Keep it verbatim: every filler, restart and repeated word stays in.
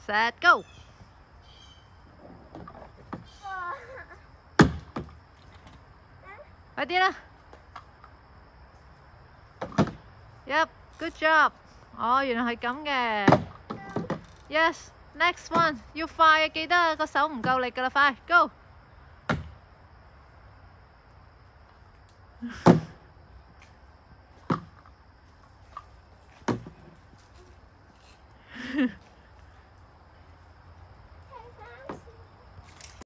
set go。快啲啦 ！Yep, good job。哦，原來係咁嘅。Yes, next one 要快啊！記得個手唔夠力㗎啦，快 go。